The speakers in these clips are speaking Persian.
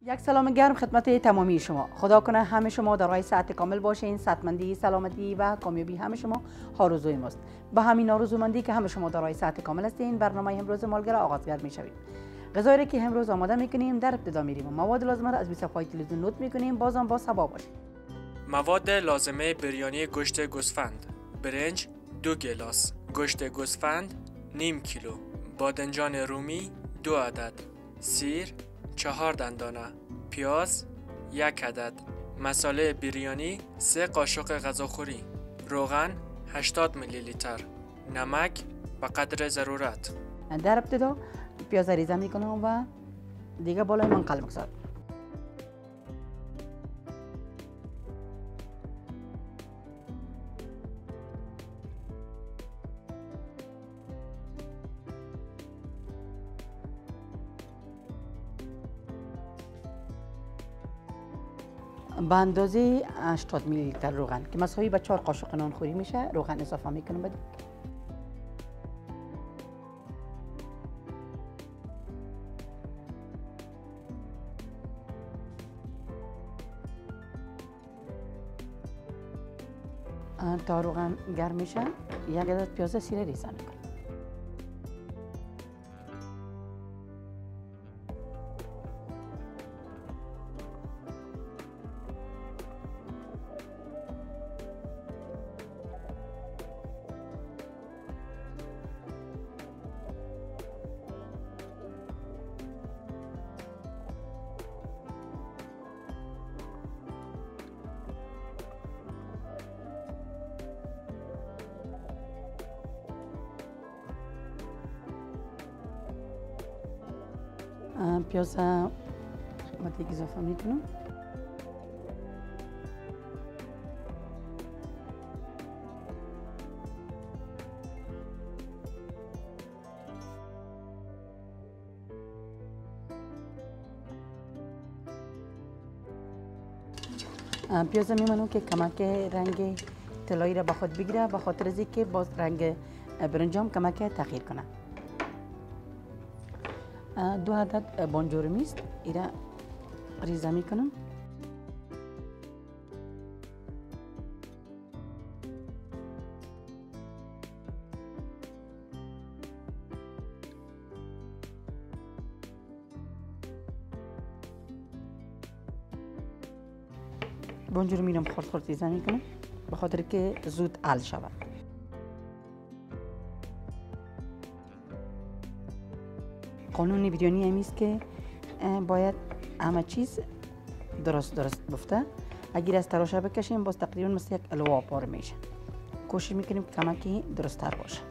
یک سلام گرم خدمت تمامی شما. خدا کنه همه شما در راه صحت کامل باشین. صحتمندی، سلامتی و کامیابی همه شما آرزوی ماست. به همین آرزومندی که همه شما در راه صحت کامل هستین، برنامه امروز مالگر آغازگر می‌شویم. غذایی که امروز آماده می‌کنیم در ابتدا می‌ریم و مواد لازمه را از صفحه تلویزیون نوت می‌کنیم. بازم با صبا باشید. مواد لازمه بریانی گوشت گوسفند: برنج 2 گلاس، گوشت گوسفند نیم کیلو، بادنجان رومی 2 عدد، سیر 4 دندانه، پیاز 1 عدد، مصالح بریانی 3 قاشق غذاخوری، روغن 80 میلی لیتر، نمک به قدر ضرورت. در ابتدا پیاز ریزه می‌کنم و دیگه بالای منقل می‌گذارم. به اندازه 80 میلی لیتر روغن که مساوی به 4 قاشق نانخوری میشه روغن اضافه میکنم. بعد تا روغن گرم میشه یک عدد پیاز سیره ریزه میکنم. پیاز دیگه اضافه میکنم. پیاز میمونم که کمک رنگ طلایی را به خود بگیره، به خاطر از اینکه باز رنگ برنجام کمک تغییر کنه. 2 عدد بانجورمی است، ایرا ریزه میکنم. بانجورمی رو خرد خرد ریزه میکنم به خاطر که زود حل شود. قانون بریانی همی است که باید همه چیز درست بفته. اگر از تراشه بکشیم باز تقریبا مثل یک الوا پاره میشه. کوشش میکنیم که کمکی درست تر باشه.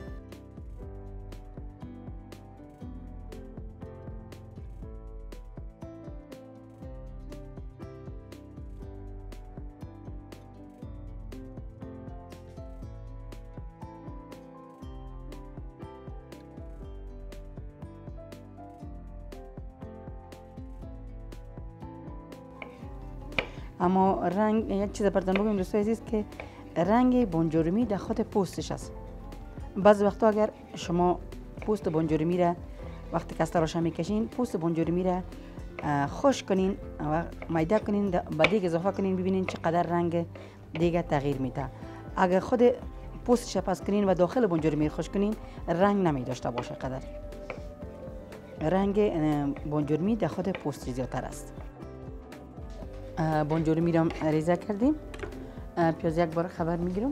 اما رنگ یک چیز براتون بگم دوستای عزیز که رنگ بانجورمی در خود پوستش است. بعضی وقتا اگر شما پوست بانجورمی را وقتی که از تراشه میکشین پوست بانجورمی را خشک کنین و میده کنین به دیگ اضافه کنین ببینین چقدر رنگ دیگه تغییر میده. اگر خود پوستش پس کنین و داخل بانجورمی خشک کنین رنگ نمی داشته باشه. قدر رنگ بانجورمی در خود پوست زیادتر است. بانجورمی را ریزه کردیم. پیاز یک بار خبر میگیرم.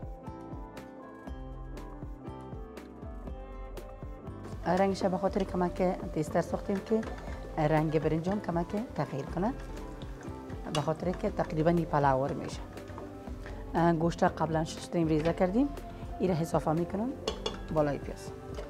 رنگش به خاطر کمک تیستر ساختیم که رنگ برنجام کمک تغییر کنه، به خاطر که تقریبا پلاور میشه. گوشت قبلا شستیم ریزه کردیم، این را اضافه میکنم بالای پیاز.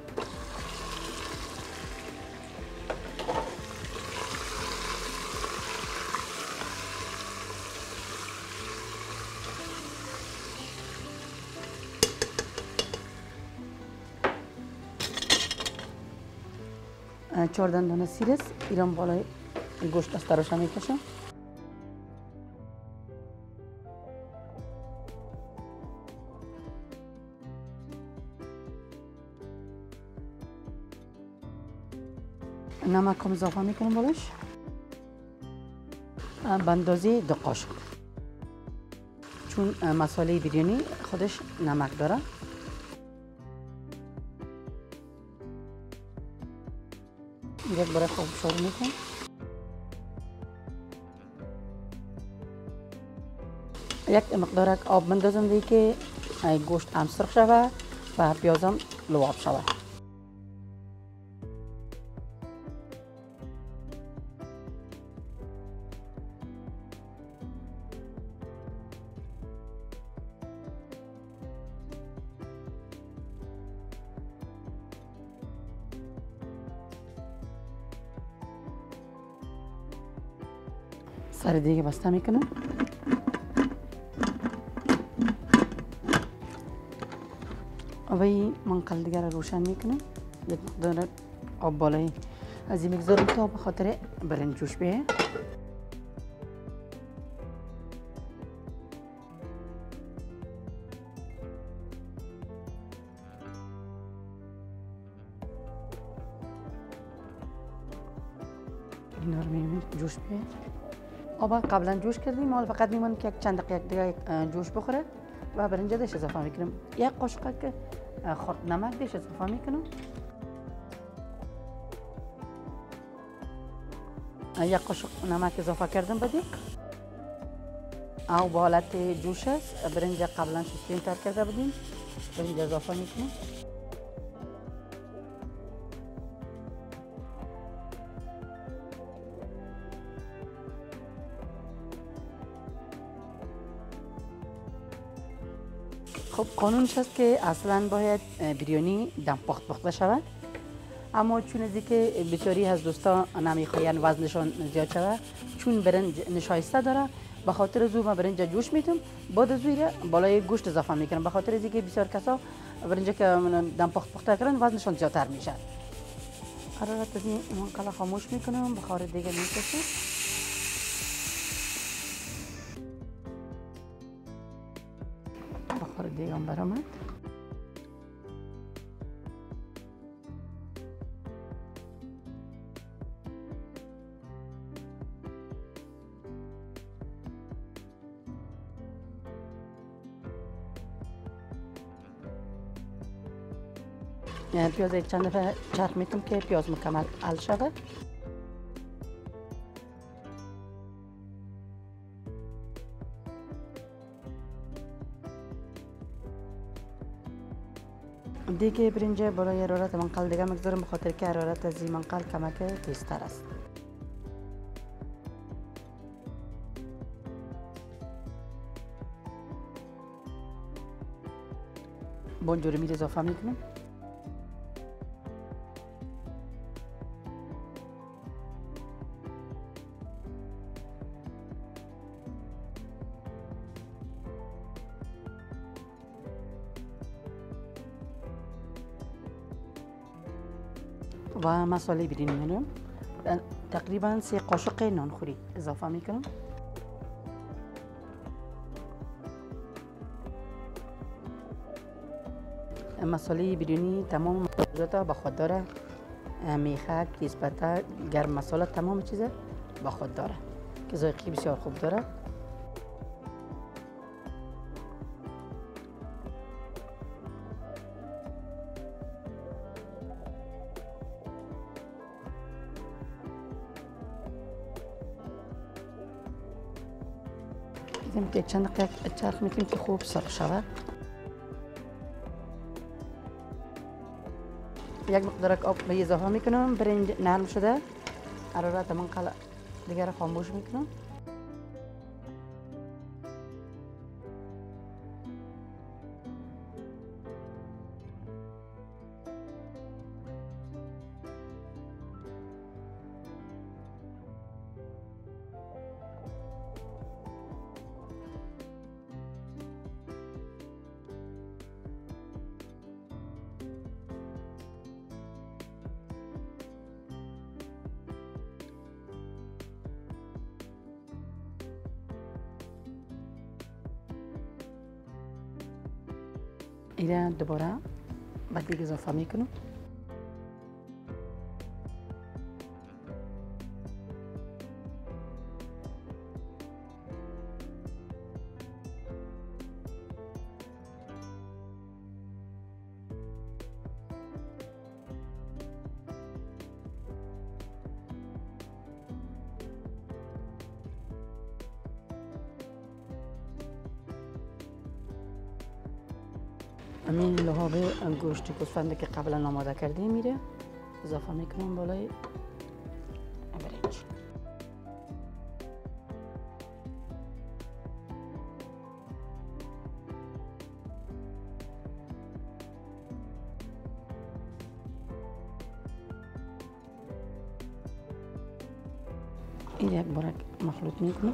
چهار دندانه سیر است، ایران بالای گوشت از تراشه میکشم. نمک هم اضافه میکنم بالاش. به اندازه 2 قاشق، چون مساله بریانی خودش نمک داره. یک بار خوب شروع میکنم. یک مقدار آب بندازم دیگه که گوشت هم سرخ شود و پیازم لواب شود. سر دیگه بسته میکنم. اوی منقل دیگر رو روشن میکنم. یک مقدار آب بالایی از این میگذارم تا به خاطر برنج جوش بیه. اینا رو میبینید جوش بیه. آب قبلا جوش کردیم، حالا فقط میمونه که یک چند دقیقه دیگه جوش بخوره و برنج دیش اضافه میکنم. یک قاشق که خرد نمک دیش اضافه میکنم. یک قاشق نمک اضافه کردم بدی. او به حالت جوش است. برنج قبلا شستیم تر کرده بودیم. برنج اضافه میکنم. خب قانونش هست که اصلا باید بریانی دم پخته شود، اما چون از که بسیاری از دوستا نمیخواین وزنشان زیاد شود، چون برنج نشایسته داره، به خاطر از ما برنج جوش میتم، بعد از بالای گوشت اضافه میکنم. به خاطر از که بسیار کسا برنج که دم پخته کردن وزنشان زیادتر میشه. حرارت از این منقل خاموش میکنم، بخار دیگه میکشم. بخار دیگه هم برآمد. پیاز یک چند دفعه چرخ میتونم که پیاز مکمل حل شده. دیگه برنج بالای حرارت منقل دیگه میگذارم، به خاطر که حرارت از این منقل کمک تیزتر است. بونجور میره اضافه میکنم. و مساله بریانی میکنم. تقریبا 3 قاشق نانخوری اضافه میکنم. مساله بریانی تمام مصالحات با خود داره. میخک، کیسپته، گرم مساله، تمام چیز با خود داره که ذائقه بسیار خوب داره. دیدیم که چند دقیقه چرخ میکنیم که خوب سرخ شود. یک مقدار آب به اضافه میکنم. برنج نرم شده، حرارت منقل دیگر خاموش میکنم. اینا دوباره بعد دیگه اضافه میکنم. همین لحابه گوشت گوسفند که قبلا آماده کردیم میره اضافه میکنم بالای برنج. این یک بارک مخلوط میکنم.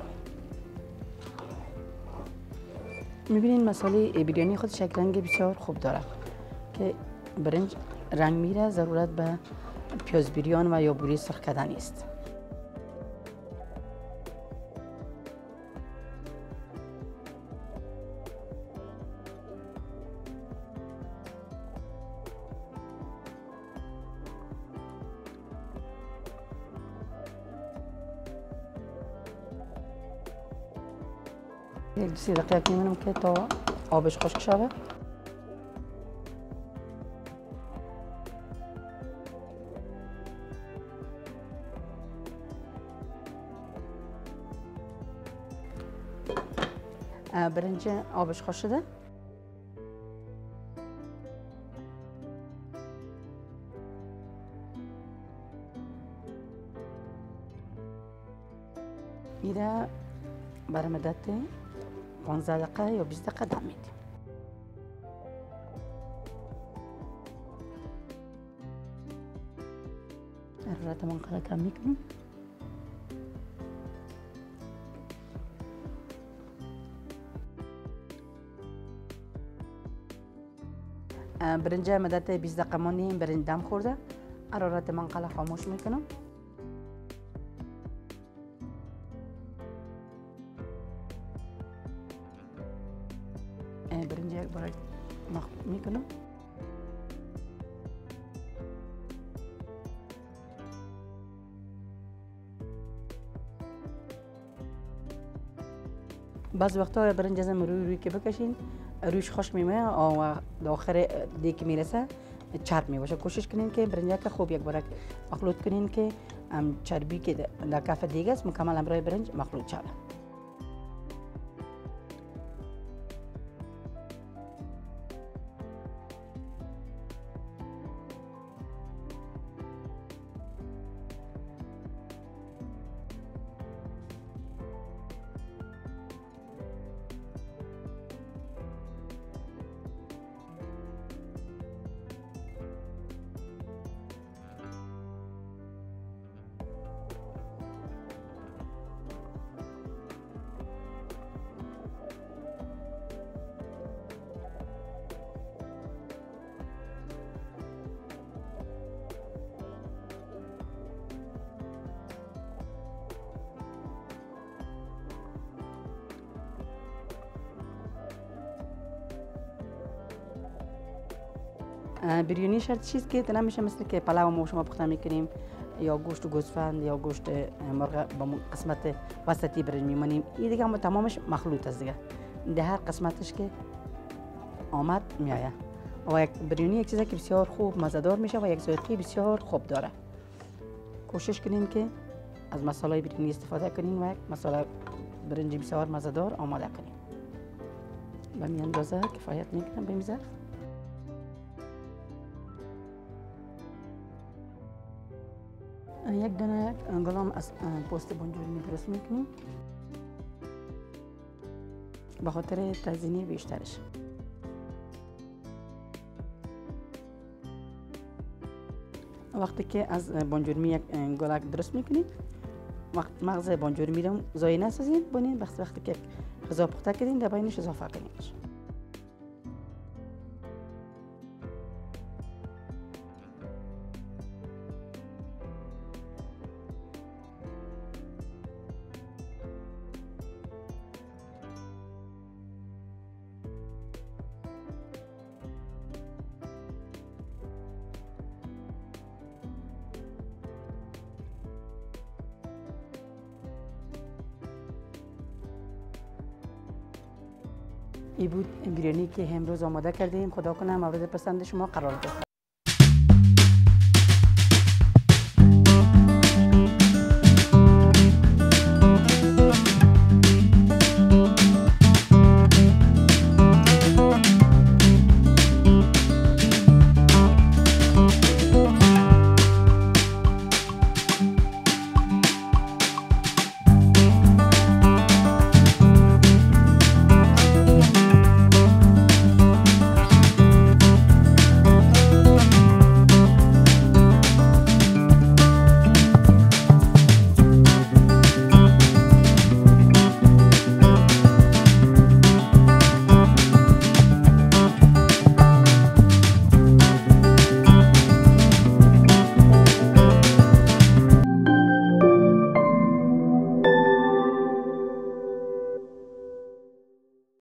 میبینین مساله بریانی خود یک رنگ بسیار خوب داره که برنج رنگ میره، ضرورت به پیاز بریان و یا بوری سرخ کردن نیست. یک 3 دقیقه میمونم که تا آبش خشک شوه. برنج آبش خشک شده. میره برای مدت 15 دقیقه یا 20 دقیقه دم میدیم. حرارت منقطع کم میکنیم. برنج مدت 20 دقیقه ماندیم، برنج دم خورده. حرارت منقطع خاموش میکنم. برنج یک بار مخلوط میکنم. بعض وقتا برنج از روی که بکشین رویش خشک میمونه و آخر دیگه که میرسه چرب میباشه. کوشش کنین که برنج که خوب یک بار مخلوط کنین که چربی که در کف دیگه است مکمل همراه برنج مخلوط شود. بریانی شرط چیز که نمیشه مثل که پلاو ما شما پخته میکنیم یا گوشت گوسفند یا گوشت مرغ با قسمت وسطی برنج میمونیم. این دیگه هم تمامش مخلوط است دیگه. ده هر قسمتش که آمد میآید و یک بریانی یک چیزی که بسیار خوب مزه‌دار میشه و یک ذائقه بسیار خوب داره. کوشش کنین که از مصالحه بریانی استفاده کنین و یک مصالحه برنج بسیار مزه‌دار آماده کنین. به این اندازه کفایت میکنه به میزه. یک دانه گلام از پوست بونجوری درست میکنیم به خاطر تزیینی بیشترش. وقتی که از بونجوری یک گلک درست میکنید وقت مغز بونجوری رو ضایع نسازید بونین وقتی که غذا پخته کردین در بینش اضافه کنید. این بود بریانی که امروز آماده کردیم. خدا کنه مورد پسند شما قرار بده.